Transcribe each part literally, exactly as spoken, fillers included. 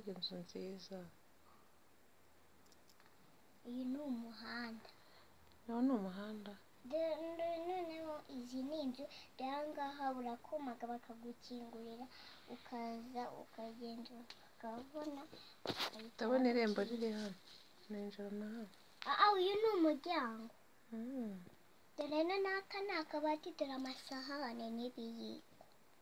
mbega inzu nziza. Iyi ni umuhanda. Naho ni umuhanda. Noneho izi ni inzu rero aha ngaha urakomaga bakagukingurira ukaza ukagenda ukabona. Ndabona irembo riri hano. Ninjira na hano. Ah, uyu ni umuryango. Dore n'aka ni akabati, dore amasahane n'ibiyiko.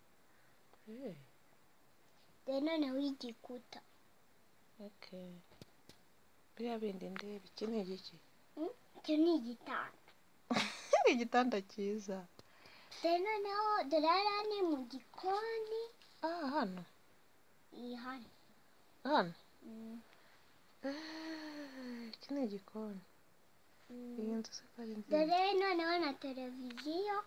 Dore noneho igikuta. Okay. Biriya bindi ndeba, iki ni igiki? Icyo ni igitanda. Igitanda cyiza. Dore noneho dore hariya ni mu gikoni. Ah, hano? Iyi hano. Hano? Iki ni igikoni. Iyi nzu se ko ari nziza. Dore noneho na televiziyo.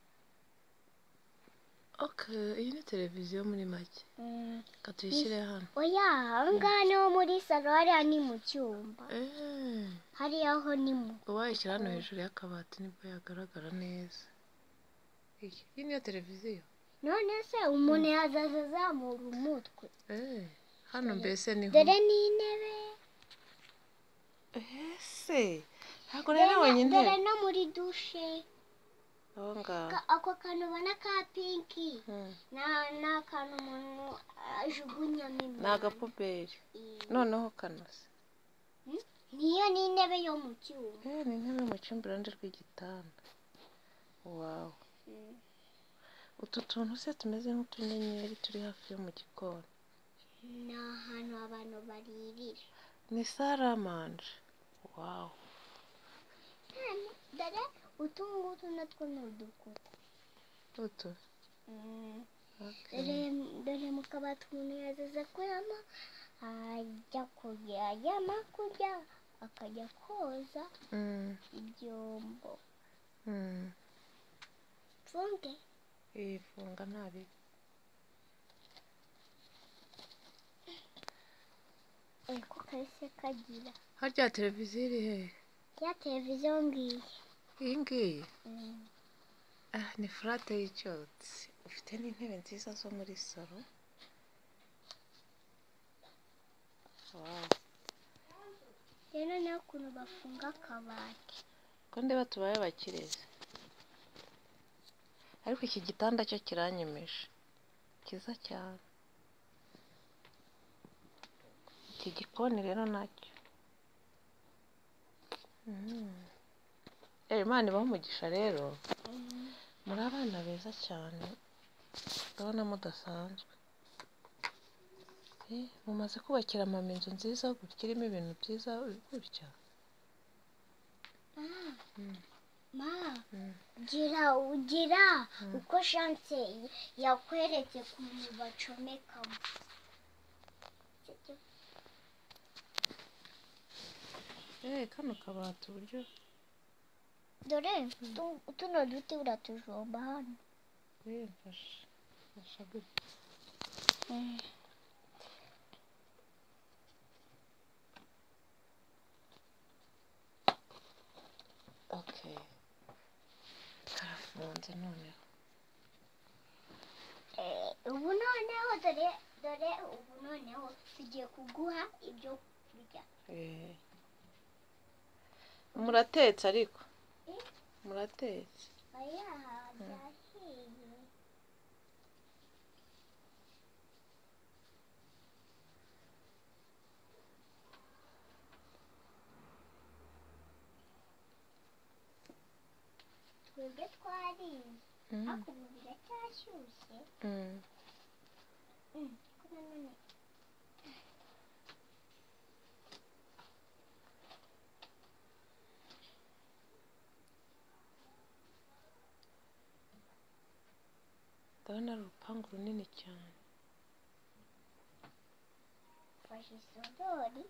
Okay, iyi ni televiziyo muri make. Reka tuyishyire hano. Oya, aha ngaha niho muri salo, hariya ni mu cyumba. Hariya ho ni mu. Uwayishyira hano hejuru y'akabati nibwo yagaragara neza. Iyi niyo televiziyo? None se umuntu yazaza azamura umutwe. Hano mbese niho. Dore n'intebe. Ese ntabwo rero nabonye intebe. Dore no muri dushe. Aho ngaho. Ako kantu ubona ka pinki. Ni akantu umuntu ajugunyamo imyanda. Ni agapuberi. Noneho kanose. Niyo ni intebe yo mu cyumba. Eh, ni intebe mu cyumba iruhande rw'igitanda. Wow. Utu tuntu se tumeze nk'utunyenyeri turi hafi yo mu gikoni. Ni ahantu abantu baririra. Ni saramanje. Wow. Dore utu ngutu natwo ni udukuta. Utu? Dore mu kabati umuntu yazaza kuramo, ajya kurya, yama kurya, akajya koza ibyombo. Funge? Iyi funga ntabi. Ko kahise kagira. Harya televiziyo iri hehe? Ya televiziyo ngiyi. Iyi ngiyi? Ah, ni furate y'icyotsi. Ufite n'intebe nziza zo muri salo. Wow. Rero noneho ukuntu bafunga akabati. Ko ndeba tubaye abakirezi. Ariko iki gitanda cyo kiranyemeje. Kiza cyane. Iki gikoni rero nacyo. Eh, Imana ibaha umugisha rero. Muri abana beza cyane. Ndabona mudasanzwe. Eh, mumaze kubakira mama inzu nziza gutya irimo ibintu byiza gutya. Ma, gira ugira uko chance yakweretse ukuntu bacomekamo. Eh, kano kabati uburyo. Dore tuno duti uratujomba hano. Eh, mfasha. Mfasha gutya. Okay. Karafunze noneho. Eh, ubu noneho dore dore ubu noneho tugiye kuguha ibyo kurya. Eh. Muratetse ariko. Muratetse. Aya, byahiye. Twebwe twariye. Ariko ubu biracyashyushye. Ko nanone ndabona ari urupangu runini cyane. fashe isodori.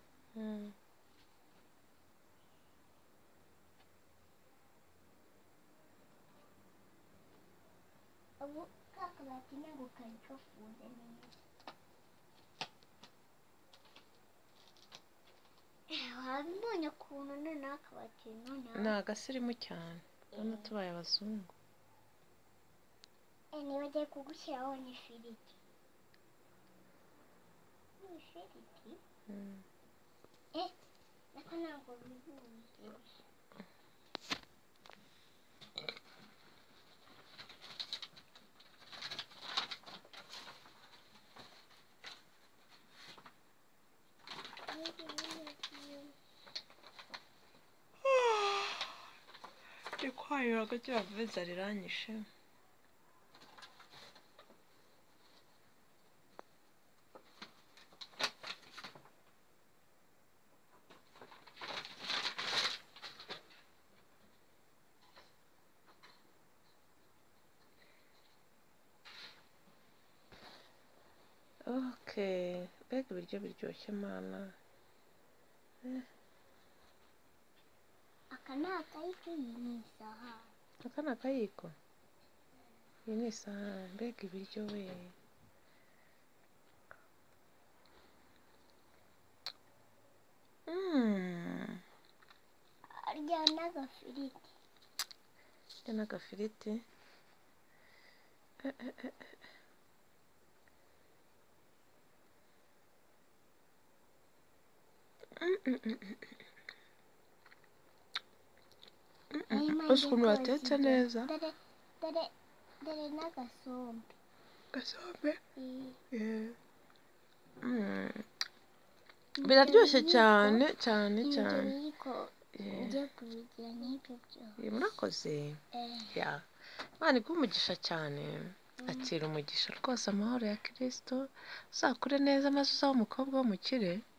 Ubu kakabati ntabwo kari gafunze neza. Wabibonye ukuntu noneho akabati noneho. Ni agasirimu cyane. Ndabona tubaye abazungu. Niba agiye kugushyiraho n'ifiriti. N'ifiriti? eh nako ntabwo bihuye. ndi kwayura hagati bavuze inzara iranyishe. Okay, mbega ibiryo biryoshye mana. Aka ni akayiko, iyi ni isahani. Aka ni akayiko, iyi ni isahani. Mbega ibiryo we. Mm. Arya n'agafiriti. Arya n'agafiriti. Eh, eh, eh. Uzi ukuntu watetse neza. Dore dore dore n'agasombe. Gasombe. Biraryoshye cyane cyane cyane. Ngiye kubigira n'ibyo byose. Murakoze. Ya. Imana iguhe umugisha cyane. Akira umugisha rwose, amahoro ya Kristo. Uzakure neza maze uzaba umukobwa w'umukire.